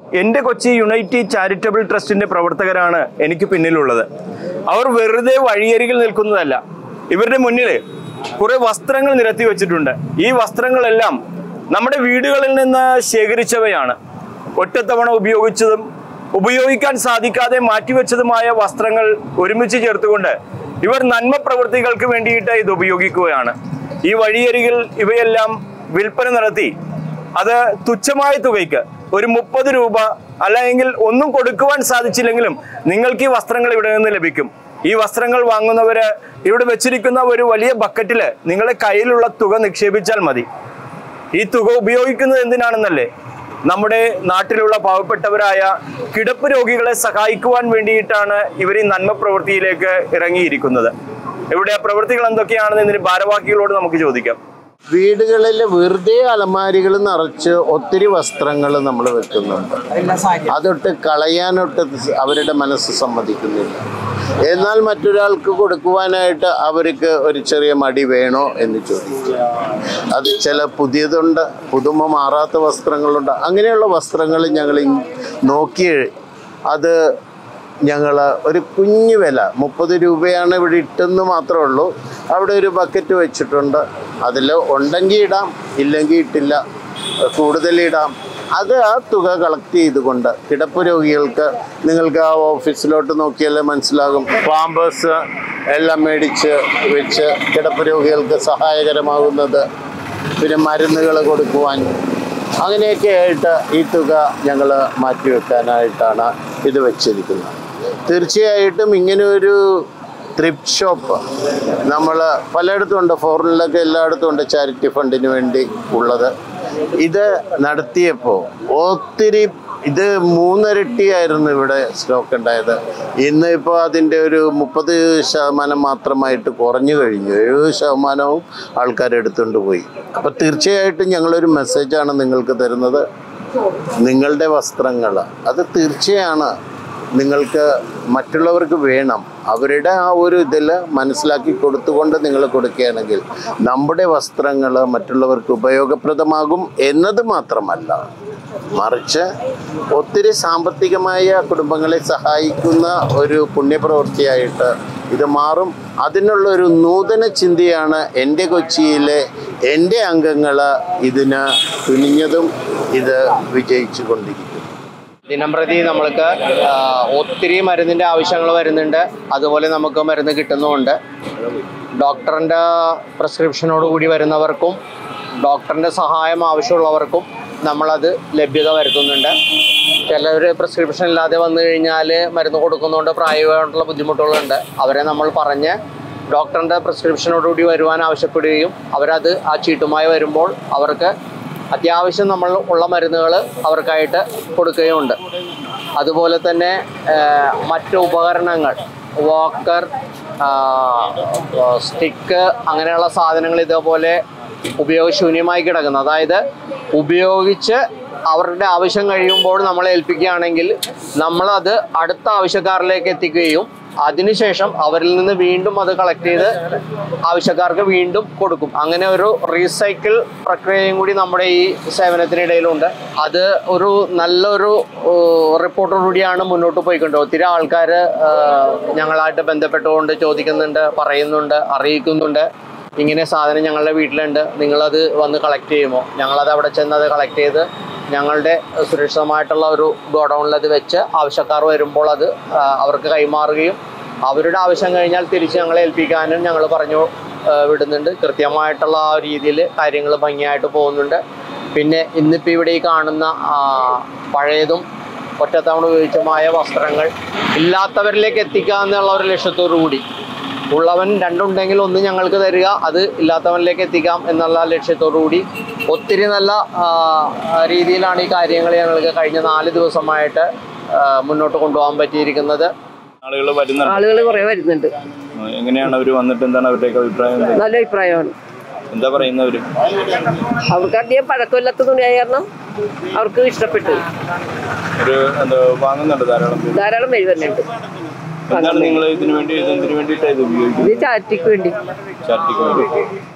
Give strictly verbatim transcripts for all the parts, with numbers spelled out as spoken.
എൻ്റെ Kochi United charitable ട്രസ്റ്റിന്റെ പ്രവർത്തകരാണ് എനിക്ക് പിന്നിലുള്ളത്. അവർ വെറുതെ വഴിയരികിൽ നിൽക്കുന്നതല്ല. ഇവരുടെ മുന്നിൽ കുറെ വസ്ത്രങ്ങൾ നിരത്തി വെച്ചിട്ടുണ്ട്. ഈ വസ്ത്രങ്ങളെല്ലാം നമ്മുടെ വീടുകളിൽ നിന്ന് ശേഖരിച്ചവയാണ്. ഒറ്റത്തവണ ഉപയോഗിച്ചതും ഉപയോഗിക്കാൻ സാധിക്കാതെ മാറ്റിവെച്ചതുമായ വസ്ത്രങ്ങൾ ഒരുമിച്ച് ചേർത്തുകൊണ്ട് ഇവർ നന്മ പ്രവൃത്തികൾക്ക് വേണ്ടിയിട്ട് ഇത് ഉപയോഗിക്കുകയാണ്. ഈ വഴിയരികിൽ ഇവയെല്ലാം വിൽപ്പന നടത്തി അത് തുച്ഛമായ തുകയ്ക്ക് ഒരു മുപ്പത് രൂപ അല്ലെങ്കിൽ ഒന്നും കൊടുക്കുവാൻ സാധിച്ചില്ലെങ്കിലും നിങ്ങൾക്ക് ഈ വസ്ത്രങ്ങൾ ഇവിടെ നിന്ന് ലഭിക്കും. ഈ വസ്ത്രങ്ങൾ വാങ്ങുന്നവര് ഇവിടെ വെച്ചിരിക്കുന്ന ഒരു വലിയ ബക്കറ്റിൽ നിങ്ങളുടെ കയ്യിലുള്ള തുക നിക്ഷേപിച്ചാൽ മതി. ഈ തുക ഉപയോഗിക്കുന്നത് എന്തിനാണെന്നല്ലേ? നമ്മുടെ നാട്ടിലുള്ള പാവപ്പെട്ടവരായ കിടപ്പ് രോഗികളെ സഹായിക്കുവാൻ വേണ്ടിയിട്ടാണ് ഇവർ ഈ നന്മ പ്രവൃത്തിയിലേക്ക് ഇറങ്ങിയിരിക്കുന്നത്. ഇവിടെ ആ പ്രവൃത്തികൾ എന്തൊക്കെയാണെന്ന് ഇതിന് ഭാരവാഹികളോട് നമുക്ക് ചോദിക്കാം. വീടുകളിൽ വെറുതെ അലമാരികൾ നിറച്ച് ഒത്തിരി വസ്ത്രങ്ങൾ നമ്മൾ വെക്കുന്നുണ്ട്. അതൊട്ട് കളയാനൊട്ട് അവരുടെ മനസ്സ് സമ്മതിക്കുന്നില്ല. എന്നാൽ മറ്റൊരാൾക്ക് കൊടുക്കുവാനായിട്ട് അവർക്ക് ഒരു ചെറിയ മടി വേണോ എന്ന് ചോദിക്കുക. അത് ചില പുതിയതുണ്ട്, പുതുമ മാറാത്ത വസ്ത്രങ്ങളുണ്ട്. അങ്ങനെയുള്ള വസ്ത്രങ്ങൾ ഞങ്ങൾ നോക്കി അത് ഞങ്ങൾ ഒരു കുഞ്ഞു വില മുപ്പത് രൂപയാണ് ഇവിടെ ഇട്ടെന്ന് മാത്രമേ ഉള്ളൂ. അവിടെ ഒരു ബക്കറ്റ് വെച്ചിട്ടുണ്ട്. അതിൽ ഉണ്ടെങ്കിൽ ഇടാം, ഇല്ലെങ്കിൽ ഇട്ടില്ല, കൂടുതലിടാം. അത് ആ തുക കളക്ട് ചെയ്തുകൊണ്ട് കിടപ്പ് രോഗികൾക്ക്, നിങ്ങൾക്ക് ആ ഓഫീസിലോട്ട് നോക്കിയാൽ മനസ്സിലാകും, പാമ്പേഴ്സ് എല്ലാം മേടിച്ച് വെച്ച് കിടപ്പ് രോഗികൾക്ക് സഹായകരമാകുന്നത്, പിന്നെ മരുന്നുകൾ കൊടുക്കുവാൻ, അങ്ങനെയൊക്കെ ആയിട്ട് ഈ തുക ഞങ്ങൾ മാറ്റിവെക്കാനായിട്ടാണ് ഇത് വെച്ചിരിക്കുന്നത്. തീർച്ചയായിട്ടും ഇങ്ങനെ ഒരു ത്രിഫ്റ്റ് ഷോപ്പ് നമ്മൾ പലയിടത്തും ഉണ്ട്. ഫോറിനിലൊക്കെ എല്ലായിടത്തും ഉണ്ട് ചാരിറ്റി ഫണ്ടിന് വേണ്ടി ഉള്ളത്. ഇത് നടത്തിയപ്പോൾ ഒത്തിരി, ഇത് മൂന്നിരട്ടിയായിരുന്നു ഇവിടെ സ്റ്റോക്ക് ഉണ്ടായത്. ഇന്ന് ഇപ്പോൾ അതിൻ്റെ ഒരു മുപ്പത് ശതമാനം മാത്രമായിട്ട് കുറഞ്ഞു കഴിഞ്ഞു. എഴുപത് ശതമാനവും ആൾക്കാർ എടുത്തുകൊണ്ട് പോയി. അപ്പോൾ തീർച്ചയായിട്ടും ഞങ്ങളൊരു മെസ്സേജാണ് നിങ്ങൾക്ക് തരുന്നത്. നിങ്ങളുടെ വസ്ത്രങ്ങൾ അത് തീർച്ചയാണ് നിങ്ങൾക്ക് മറ്റുള്ളവർക്ക് വേണം. അവരുടെ ആ ഒരു ഇതിൽ മനസ്സിലാക്കി കൊടുത്തുകൊണ്ട് നിങ്ങൾ കൊടുക്കുകയാണെങ്കിൽ നമ്മുടെ വസ്ത്രങ്ങൾ മറ്റുള്ളവർക്ക് ഉപയോഗപ്രദമാകും എന്നത് മാത്രമല്ല, മറിച്ച് ഒത്തിരി സാമ്പത്തികമായ കുടുംബങ്ങളെ സഹായിക്കുന്ന ഒരു പുണ്യപ്രവൃത്തിയായിട്ട് ഇത് മാറും. അതിനുള്ളൊരു നൂതന ചിന്തയാണ് എൻ്റെ കൊച്ചിയിലെ എൻ്റെ അംഗങ്ങൾ ഇതിന് തുനിഞ്ഞതും ഇത് വിജയിച്ചു കൊണ്ടിരിക്കും. ദിനംപ്രതി നമ്മൾക്ക് ഒത്തിരി മരുന്നിൻ്റെ ആവശ്യങ്ങൾ വരുന്നുണ്ട്. അതുപോലെ നമുക്ക് മരുന്ന് കിട്ടുന്നുമുണ്ട്. ഡോക്ടറിൻ്റെ പ്രിസ്ക്രിപ്ഷനോട് കൂടി വരുന്നവർക്കും ഡോക്ടറിൻ്റെ സഹായം ആവശ്യമുള്ളവർക്കും നമ്മളത് ലഭ്യത വരുത്തുന്നുണ്ട്. ചിലർ പ്രിസ്ക്രിപ്ഷൻ ഇല്ലാതെ വന്നു കഴിഞ്ഞാൽ മരുന്ന് കൊടുക്കുന്നതുകൊണ്ട് പ്രായോഗികമായിട്ടുള്ള ബുദ്ധിമുട്ടുകളുണ്ട്. അവരെ നമ്മൾ പറഞ്ഞ് ഡോക്ടറിൻ്റെ പ്രിസ്ക്രിപ്ഷനോടുകൂടി വരുവാൻ ആവശ്യപ്പെടുകയും അവരത് ആ ചീട്ടുമായി വരുമ്പോൾ അവർക്ക് അത്യാവശ്യം നമ്മൾ ഉള്ള മരുന്നുകൾ അവർക്കായിട്ട് കൊടുക്കുകയുമുണ്ട്. അതുപോലെ തന്നെ മറ്റ് ഉപകരണങ്ങൾ, വാക്കർ, സ്റ്റിക്ക്, അങ്ങനെയുള്ള സാധനങ്ങൾ ഇതേപോലെ ഉപയോഗശൂന്യമായി കിടക്കുന്നത്, അതായത് ഉപയോഗിച്ച് അവരുടെ ആവശ്യം കഴിയുമ്പോൾ നമ്മളെ ഏൽപ്പിക്കുകയാണെങ്കിൽ നമ്മളത് അടുത്ത ആവശ്യക്കാരിലേക്ക് എത്തിക്കുകയും അതിനുശേഷം അവരിൽ നിന്ന് വീണ്ടും അത് കളക്ട് ചെയ്ത് ആവശ്യക്കാർക്ക് വീണ്ടും കൊടുക്കും. അങ്ങനെ ഒരു റീസൈക്കിൾ പ്രക്രിയയും കൂടി നമ്മുടെ ഈ സേവനത്തിനിടയിലുണ്ട്. അത് ഒരു നല്ലൊരു റിപ്പോർട്ടോടുകൂടിയാണ് മുന്നോട്ട് പോയിക്കൊണ്ട്. ഒത്തിരി ആൾക്കാർ ഞങ്ങളായിട്ട് ബന്ധപ്പെട്ടുകൊണ്ട് ചോദിക്കുന്നുണ്ട്, പറയുന്നുണ്ട്, അറിയിക്കുന്നുണ്ട്. ഇങ്ങനെ സാധനം ഞങ്ങളുടെ വീട്ടിലുണ്ട്, നിങ്ങളത് വന്ന് കളക്ട് ചെയ്യുമോ? ഞങ്ങളത് അവിടെ ചെന്ന് അത് കളക്ട് ചെയ്ത് ഞങ്ങളുടെ സുരക്ഷിതമായിട്ടുള്ള ഒരു ഗോഡൗണിൽ അത് വെച്ച് ആവശ്യക്കാർ വരുമ്പോൾ അത് അവർക്ക് കൈമാറുകയും അവരുടെ ആവശ്യം കഴിഞ്ഞാൽ തിരിച്ച് ഞങ്ങളെ ഏൽപ്പിക്കാനും ഞങ്ങൾ പറഞ്ഞു വിടുന്നുണ്ട്. കൃത്യമായിട്ടുള്ള ആ രീതിയിൽ കാര്യങ്ങൾ ഭംഗിയായിട്ട് പോകുന്നുണ്ട്. പിന്നെ ഇന്നിപ്പോൾ ഇവിടെ ഈ കാണുന്ന പഴയതും ഒറ്റത്തവണ ഉപയോഗിച്ചുമായ വസ്ത്രങ്ങൾ ഇല്ലാത്തവരിലേക്ക് എത്തിക്കുക എന്നുള്ള ഒരു ലക്ഷ്യത്തോടു കൂടി, ഉള്ളവൻ രണ്ടുണ്ടെങ്കിൽ ഒന്ന് ഞങ്ങൾക്ക് തരിക, അത് ഇല്ലാത്തവനിലേക്ക് എത്തിക്കാം എന്നുള്ള ലക്ഷ്യത്തോടു കൂടി ഒത്തിരി നല്ല രീതിയിലാണ് ഈ കാര്യങ്ങൾ ഞങ്ങൾക്ക് കഴിഞ്ഞ നാല് ദിവസമായിട്ട് മുന്നോട്ട് കൊണ്ടുപോകാൻ പറ്റിയിരിക്കുന്നത്. ആളുകൾ കുറെ വരുന്നുണ്ട്. എങ്ങനെയാണ് അവർ വന്നിട്ട് എന്താണ് അവരുടെ അഭിപ്രായം? നല്ല അഭിപ്രായമാണ്. എന്താ പറയുന്നവര്? അവർക്ക് അധികം പഴക്കമില്ലാത്ത തുണിയായ കാരണം അവർക്ക് ഇഷ്ടപ്പെട്ടു. ഒരു വാങ്ങുന്നുണ്ട്, ധാരാളം ധാരാളം പേര് വരുന്നുണ്ട്. എന്താണ് നിങ്ങൾ ഇതിനു വേണ്ടി ഇതിനു വേണ്ടിയിട്ടാണ് ഇത് ഉപയോഗിക്കുന്നത്? ഇത് ചാരിറ്റിക്ക് വേണ്ടി. ചാരിറ്റിക്ക് വേണ്ടി.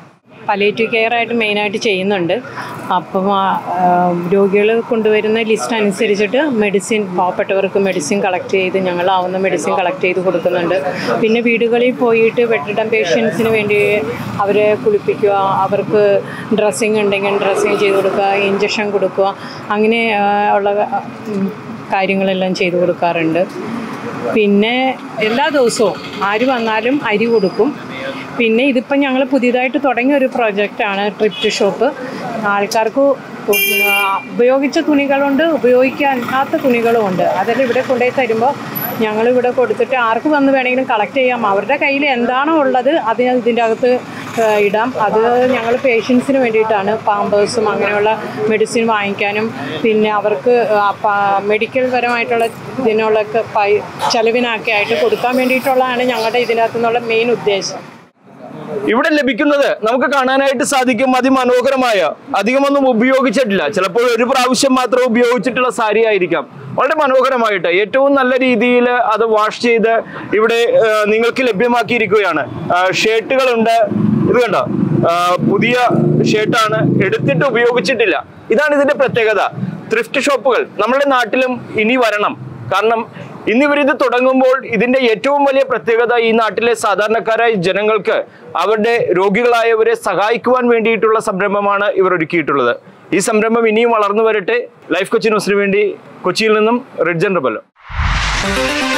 പലേറ്റീവ് കെയർ ആയിട്ട് മെയിനായിട്ട് ചെയ്യുന്നുണ്ട്. അപ്പം രോഗികൾ കൊണ്ടുവരുന്ന ലിസ്റ്റ് അനുസരിച്ചിട്ട് മെഡിസിൻ, പാവപ്പെട്ടവർക്ക് മെഡിസിൻ കളക്ട് ചെയ്ത് ഞങ്ങളാവുന്ന മെഡിസിൻ കളക്ട് ചെയ്ത് കൊടുക്കുന്നുണ്ട്. പിന്നെ വീടുകളിൽ പോയിട്ട് ബെഡ്രിഡൻ പേഷ്യൻസിന് വേണ്ടി അവരെ കുളിപ്പിക്കുക, അവർക്ക് ഡ്രസ്സിങ് ഉണ്ടെങ്കിൽ ഡ്രസ്സിങ് ചെയ്ത് കൊടുക്കുക, ഇഞ്ചക്ഷൻ കൊടുക്കുക, അങ്ങനെ ഉള്ള കാര്യങ്ങളെല്ലാം ചെയ്തു കൊടുക്കാറുണ്ട്. പിന്നെ എല്ലാ ദിവസവും ആര് വന്നാലും അരി കൊടുക്കും. പിന്നെ ഇതിപ്പം ഞങ്ങൾ പുതിയതായിട്ട് തുടങ്ങിയ ഒരു പ്രോജക്റ്റാണ് ട്രിഫ്റ്റ് ഷോപ്പ്. ആൾക്കാർക്ക് ഉപയോഗിച്ച തുണികളുണ്ട്, ഉപയോഗിക്കാത്ത തുണികളും ഉണ്ട്. അതെല്ലാം ഇവിടെ കൊണ്ടുപോയി തരുമ്പോൾ ഞങ്ങളിവിടെ കൊടുത്തിട്ട് ആർക്ക് വന്ന് വേണമെങ്കിലും കളക്ട് ചെയ്യാം. അവരുടെ കയ്യിൽ എന്താണോ ഉള്ളത് അത് ഇതിൻ്റെ അകത്ത് ഇടാം. അത് ഞങ്ങൾ പേഷ്യൻസിന് വേണ്ടിയിട്ടാണ് പാമ്പേഴ്സും അങ്ങനെയുള്ള മെഡിസിൻ വാങ്ങിക്കാനും പിന്നെ അവർക്ക് മെഡിക്കൽ പരമായിട്ടുള്ള ഇതിനുള്ളൊക്കെ പൈ ചെലവിനൊക്കെ ആയിട്ട് കൊടുക്കാൻ വേണ്ടിയിട്ടുള്ളതാണ് ഞങ്ങളുടെ ഇതിനകത്തു നിന്നുള്ള മെയിൻ ഉദ്ദേശം. ഇവിടെ ലഭിക്കുന്നത് നമുക്ക് കാണാനായിട്ട് സാധിക്കും അതിമനോഹരമായ, അധികമൊന്നും ഉപയോഗിച്ചിട്ടില്ല, ചിലപ്പോൾ ഒരു പ്രാവശ്യം മാത്രം ഉപയോഗിച്ചിട്ടുള്ള സാരി ആയിരിക്കാം. വളരെ മനോഹരമായിട്ട് ഏറ്റവും നല്ല രീതിയിൽ അത് വാഷ് ചെയ്ത് ഇവിടെ നിങ്ങൾക്ക് ലഭ്യമാക്കിയിരിക്കുകയാണ്. ഷർട്ടുകളുണ്ട്, ഇത് കണ്ടോ, പുതിയ ഷർട്ടാണ്, എടുത്തിട്ട് ഉപയോഗിച്ചിട്ടില്ല. ഇതാണ് ഇതിന്റെ പ്രത്യേകത. ത്രിഫ്റ്റ് ഷോപ്പുകൾ നമ്മുടെ നാട്ടിലും ഇനി വരണം. കാരണം ഇന്നിവരിത് തുടങ്ങുമ്പോൾ ഇതിന്റെ ഏറ്റവും വലിയ പ്രത്യേകത ഈ നാട്ടിലെ സാധാരണക്കാരായ ജനങ്ങൾക്ക് അവരുടെ രോഗികളായവരെ സഹായിക്കുവാൻ വേണ്ടിയിട്ടുള്ള സംരംഭമാണ് ഇവർ ഒരുക്കിയിട്ടുള്ളത്. ഈ സംരംഭം ഇനിയും വളർന്നു വരട്ടെ. ലൈഫ് കൊച്ചി ന്യൂസിന് വേണ്ടി കൊച്ചിയിൽ നിന്നും റിഡ്ജൻ റബല്ലോ.